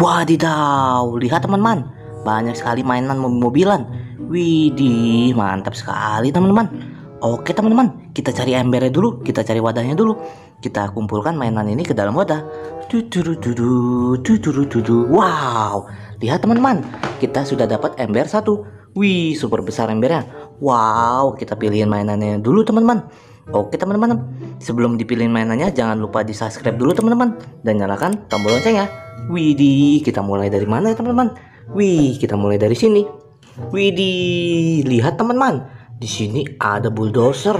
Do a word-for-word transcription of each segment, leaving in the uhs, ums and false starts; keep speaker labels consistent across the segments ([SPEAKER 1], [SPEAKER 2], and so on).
[SPEAKER 1] Wadidaw, lihat teman-teman, banyak sekali mainan mobil-mobilan. Widih, mantap sekali teman-teman. Oke teman-teman, kita cari embernya dulu, kita cari wadahnya dulu. Kita kumpulkan mainan ini ke dalam wadah. Tudurududu, tudurududu. Wow, lihat teman-teman, kita sudah dapat ember satu. Wih, super besar embernya. Wow, kita pilihin mainannya dulu teman-teman. Oke teman-teman, sebelum dipilihin mainannya jangan lupa di subscribe dulu teman-teman, dan nyalakan tombol loncengnya. Widih, kita mulai dari mana ya teman-teman? Wih, kita mulai dari sini. Widih, lihat teman-teman, di sini ada bulldozer.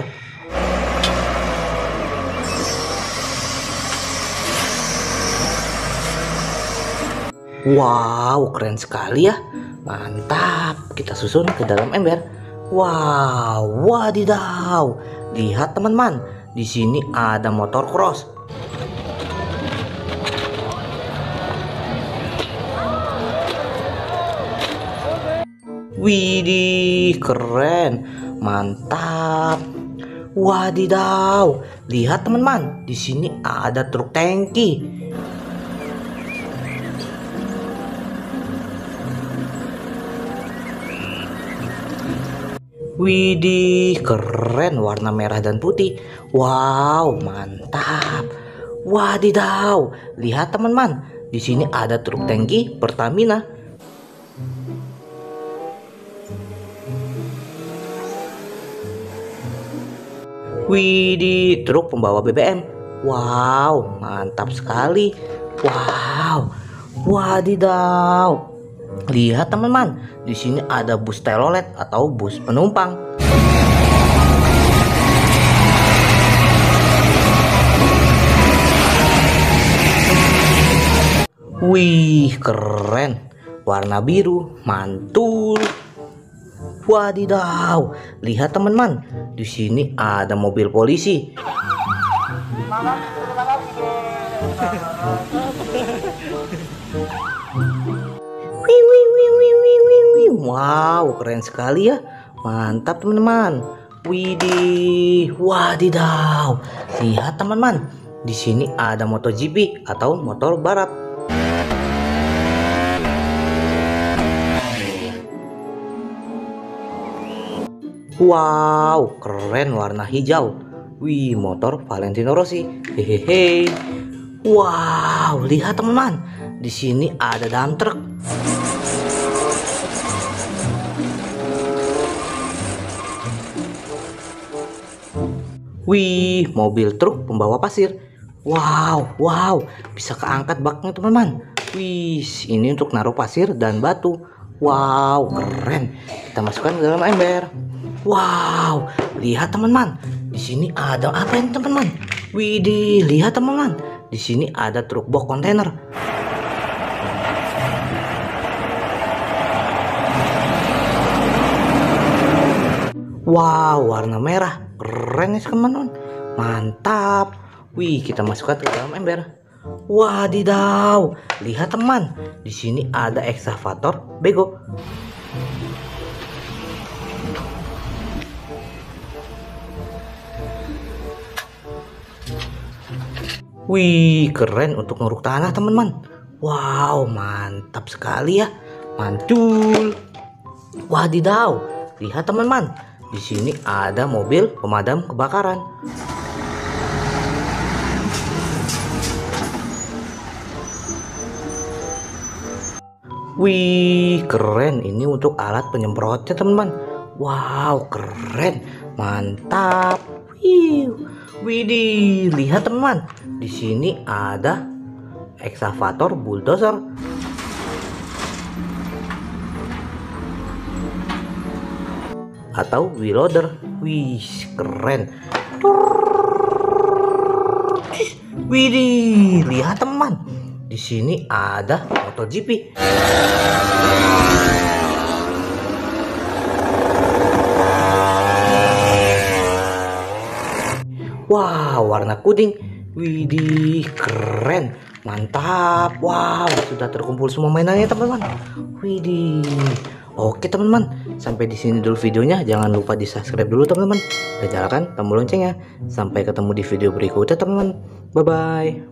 [SPEAKER 1] Wow, keren sekali ya. Mantap, kita susun ke dalam ember. Wow, wadidaw. Lihat teman-teman, di sini ada motor cross. Widih, keren, mantap. Wadidaw, lihat teman-teman, di sini ada truk tangki. Widih, keren, warna merah dan putih. Wow, mantap. Wadidaw, lihat teman-teman, di sini ada truk tangki Pertamina. Widih, truk pembawa B B M. Wow, mantap sekali. Wow, wadidaw. Lihat teman-teman, di sini ada bus telolet atau bus penumpang. Wih, keren, warna biru, mantul. Wadidaw, lihat teman-teman, di sini ada mobil polisi. Wih, wih, wih, wih, wih, wih, wih. Wow, keren sekali ya. Mantap teman-teman. Widih, wadidaw. Lihat teman-teman, di sini ada MotoGP atau motor balap. Wow, keren, warna hijau. Wih, motor Valentino Rossi. Hehehe. Wow, lihat teman-teman, di sini ada dump truck. Wih, mobil truk pembawa pasir. Wow, wow, bisa keangkat baknya teman-teman. Wih, ini untuk naruh pasir dan batu. Wow, keren. Kita masukkan ke dalam ember. Wow, lihat teman-teman, di sini ada apa ini teman-teman? Widih, lihat teman-teman, di sini ada truk box kontainer. Wow, warna merah, keren ya teman-teman, mantap. Wih, kita masukkan ke dalam ember. Wadidaw, lihat teman, di sini ada ekskavator bego. Wih, keren untuk ngeruk tanah teman-teman. Wow, mantap sekali ya, mantul. Wadidaw, lihat teman-teman, di sini ada mobil pemadam kebakaran. Wih, keren, ini untuk alat penyemprotnya teman-teman. Wow, keren, mantap. Wih, widih, lihat teman, di sini ada ekskavator bulldozer. Atau wheel loader. Wih, keren. Widih, lihat teman, di sini ada MotoGP. Wow, warna kuning. Widih, keren, mantap. Wow, sudah terkumpul semua mainannya teman-teman. Widih. Oke teman-teman, sampai di sini dulu videonya. Jangan lupa di subscribe dulu teman-teman, dan nyalakan tombol loncengnya. Sampai ketemu di video berikutnya teman-teman. Bye bye.